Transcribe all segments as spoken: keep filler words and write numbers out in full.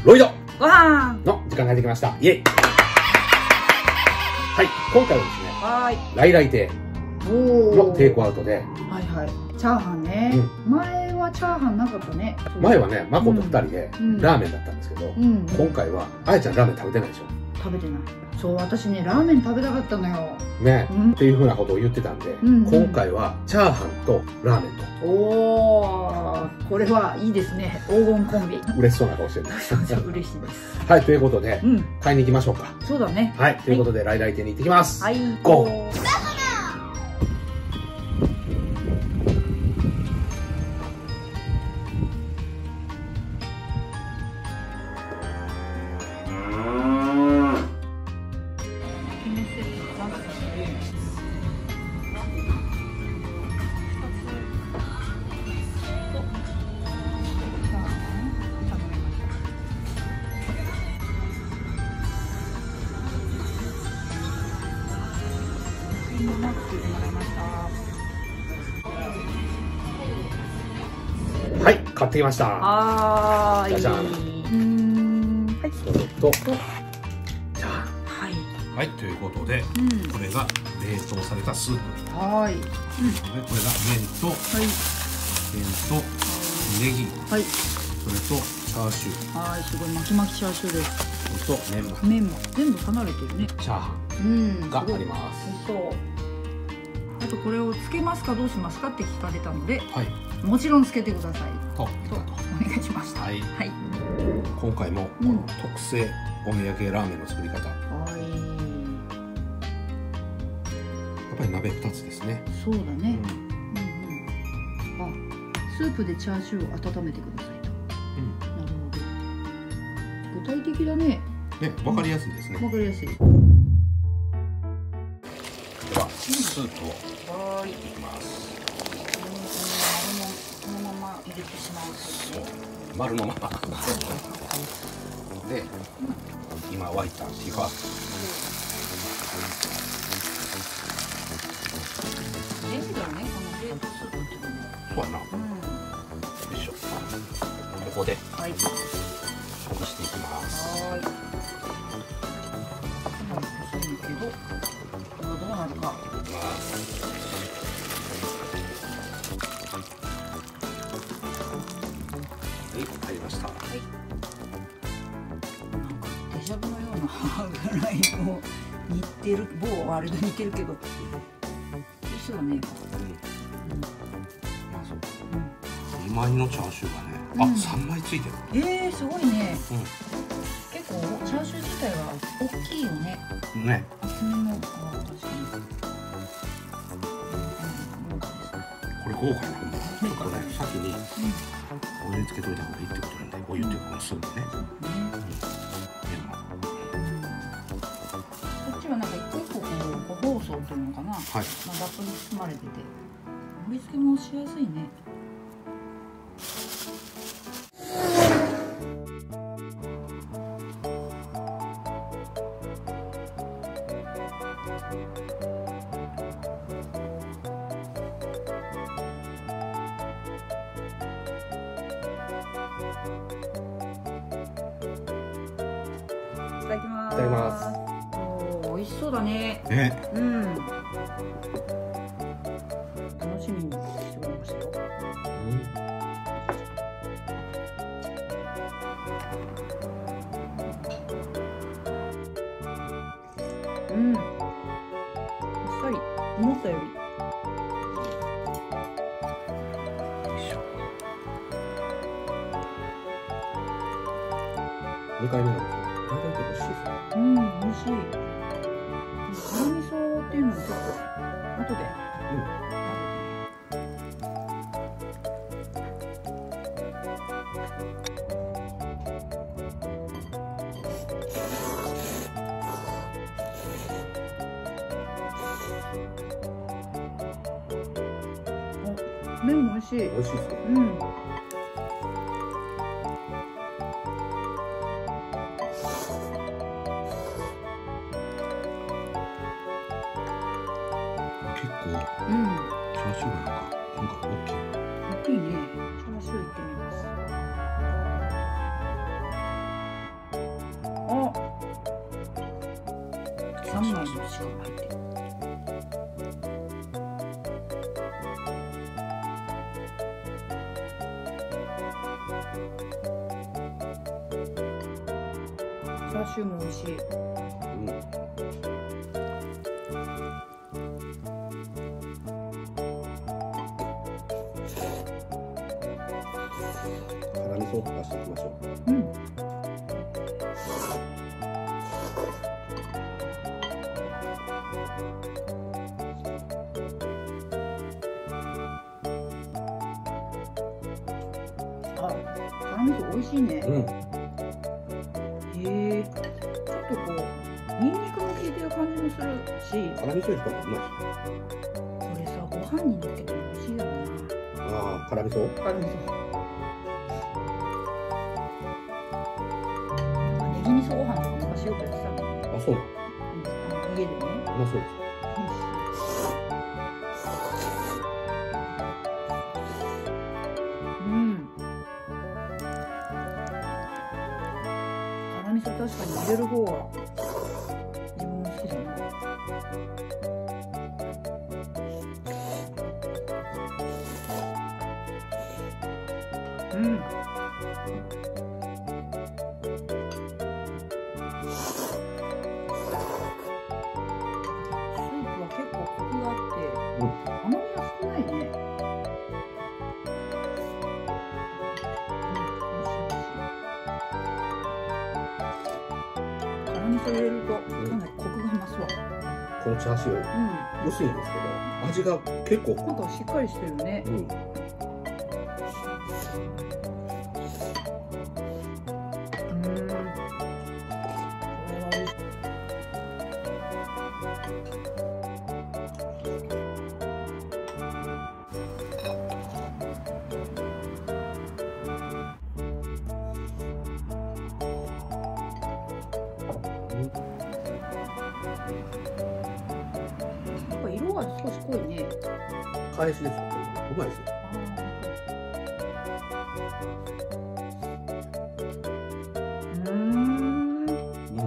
ロイドわーの時間がやってきました。イエイ。はい、今回はですね、 はーい。 来来亭のテイクアウトで、 はいはい。チャーハンね。 う前はチャーハンなかったね。 前はね、マコと二人でうんラーメンだったんですけど、 うん。 今回は、あやちゃんラーメン食べてないでしょ。 食べてない。そう、私ね、ラーメン食べたかったのよ。 ね、 うんっていうふうなことを言ってたんで、 うんうん今回はチャーハンとラーメンおー、これはいいですね。黄金コンビ。 と嬉しそうな顔してる。 そうそう、嬉しいです。 はい、ということで、 うん。 買いに行きましょうか。 そうだね。 はい、ということで、来来亭に行ってきます。 はい。 ゴー。はい、買ってきました。 はーい。 じゃじゃんうーん。はい。 それと、じゃはい。 あ、はい、ということで、 うん。 これが冷凍されたスープ。 はーい。 で、これが麺と、 はい。 麺と、ネギ、 はい。 それと、チャーシュー、 はーい。すごい巻き巻きチャーシューです。 それと、メンマ、 麺も全部離れてるね。 チャーハうん。 ンがあります。 美味しそう。あとこれをつけますかどうしますかって聞かれたので、 はい、 もちろんつけてくださいと、 とお願いしました。 はい、 はい。 今回も、この特製お土産ラーメンの作り方。やはい。 っぱり鍋ふたつですね。 そうだね。 うんうんうん。あ、スープでチャーシューを温めてくださいと。なるほど。具体的だね。 ね、わかりやすいですね。 わかりやすい。 では、スープをはーい。 いきます。 このまま入れてしまうとね。 丸のまま。で、今沸いたティファ。 便利だよね、この冷凍スープっていうのも。 そうやな。ようん。 いしょ。ここで、 はい。 ほぐしていきます。 はーい。かなり細いけど、これはどうなるか。 いきます。はい、入りました。 はい。なんかデジャブのようなぐらいこう似てる、某あれと似てるけど、一緒だね。 うん。まあそう。にまいのチャーシューがね、 うんあ、さんまいついてる。 えー、すごいね。 う結構チャーシュー自体は大きいよね。 ん。ね。 厚みも、あ、確かに。 これ豪華なもんだ。これ先にお湯につけといた方がいいってことなんで、お湯っていうかこのスープね。 うん。ね。こっちはなんか一個一個こう個包装というのかな。 はい。 まあ、ラップに包まれてて盛り付けもしやすいね。いただきます。 いただきます。 おー、美味しそうだね。 ね。 うん。楽しみにしておりましたよ。うん。あっさり、思ったより。 よいしょ。にかいめなんですけど、大体美味しいですね。 うん、美味しい。辛味噌っていうのもちょっと後で。うん。麺も美味しい。 美味しいですね。 うん。 結構うん。 チャーシューがなんか今回大きい。 大きいね。チャーシューいってみます。 さんまいのしか入ってる。チャーシューも美味しい。 うん。辛味噌を溶かしていきましょう。 うん。あ、辛味噌美味しいね。 うん。 へえ、ちょっとこうニンニクも効いてる感じもするし、 辛味噌にしたらうまいし。 これさご飯にのっけても美味しいよな。 ああ、辛味噌。 辛味噌。ネギ味噌ご飯とか昔よくやってたの。 あ、そうなの。 うん、あの家でね。 うまそうです。 うん。辛味噌確かに入れる方が自分も好きだな。うん。入れるとかなりコクが増すわ。 このチャーシュー、 うん、 薄いんですけど味が結構なんかしっかりしてるね。 うん。 うん色が少し濃いね。 返しですよ。うまいですよ。 うーん。うん。うん。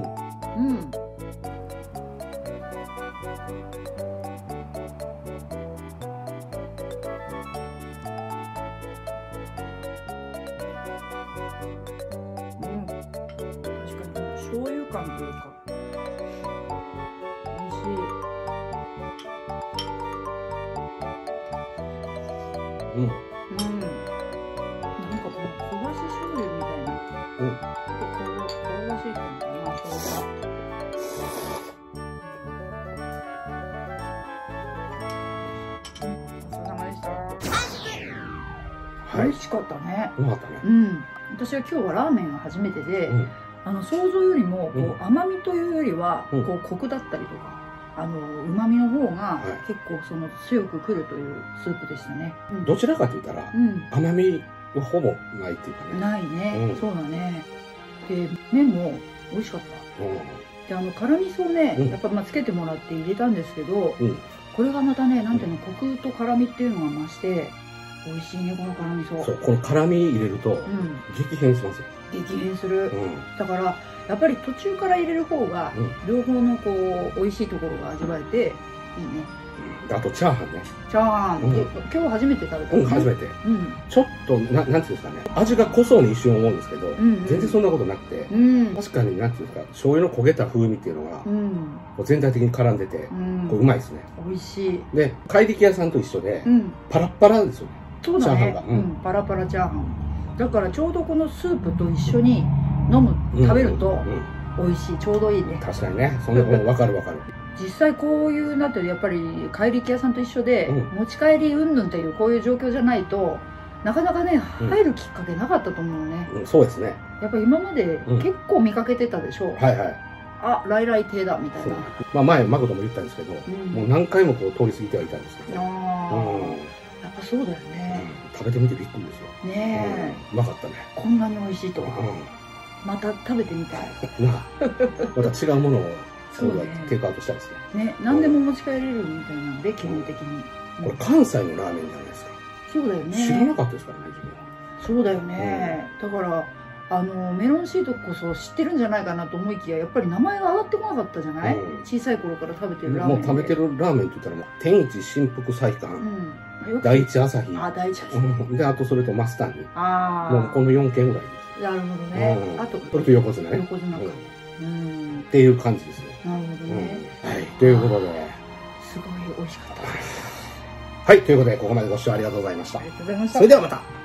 確かに醤油感というか。美味しい。 うん。うん。 なんかこの焦がし醤油みたいな。 うん。 ちょっと香ばしい感じかな、醤油が。ごちそうさまでした。 はい。 美味しかったね。 うまかったね。 うん。私は今日はラーメンが初めてで、 うん、 あの想像よりもこう、 うん、 甘みというよりは、 うん、 こうコクだったりとか。あの旨味の方が結構その強くくるというスープでしたね。うん、 どちらかと言ったら、うん、甘みはほぼないっていうかね。 ないね、うん、そうだね。で麺も美味しかった。うん、であの辛味噌ね、うん、やっぱまあつけてもらって入れたんですけど、うん、これがまたねなんていうの、コクと辛みっていうのが増して美味しいね、この辛味噌。 そう、この辛み入れると、うん、激変しますよ。 激変する、うん、だからやっぱり途中から入れる方が、うん、両方のこう美味しいところが味わえていいね。 うん、あとチャーハンね。 チャーハン、うん、今日初めて食べた、ね。 うん、初めて。うん、ちょっとななんていうんですかね、味が濃そうに一瞬思うんですけど、うんうん、全然そんなことなくて、うん、確かになんていうんですか、醤油の焦げた風味っていうのが、うん、全体的に絡んでて、うん、こううまいですね。 美味しい。 で怪力屋さんと一緒で、うん、パラッパラですよね。 そうだね。チャーハンが、うん、パラパラチャーハン。だからちょうどこのスープと一緒に飲む、食べると美味しい、ちょうどいいね。 確かにね、そんなこと分かる分かる。 実際こういうなってやっぱり怪力屋さんと一緒で、うん、持ち帰り云々っていうこういう状況じゃないとなかなかね入るきっかけなかったと思うね。 うん、そうですね。 やっぱ今まで結構見かけてたでしょ。うん、はいはい。あ、来来亭だみたいな。 まあ前マクドも言ったんですけど、うん、もう何回もこう通り過ぎてはいたんですけど。ああ、うん、やっぱそうだよね。 うん、食べてみてびっくりですよ。 ねえ、 うん、うまかったね。 こんなに美味しいとは。また食べてみたい。 なあ、また違うものをそうね、テイクアウトしたいですね。 ね、何でも持ち帰れるみたいなんで基本的に。 これ関西のラーメンじゃないですか。 そうだよね。 知らなかったですからね、自分は。 そうだよね。だからあのメロンシートこそ知ってるんじゃないかなと思いきや、やっぱり名前が上がってこなかったじゃない、うん、小さい頃から食べてるラーメン。 もう食べてるラーメンって言ったらもう天一新福菜館、うん、第一朝日、 あ、第一朝日で、あとそれとマスターに、あもうこのよんけんぐらいです。 なるほどね、うん、あとそれと横綱ね、 横綱か、うん、 っていう感じですね。 なるほどね、 うん、はい、ということですごい美味しかったです。 はい、ということでここまでご視聴ありがとうございました。 ありがとうございました。 それではまた。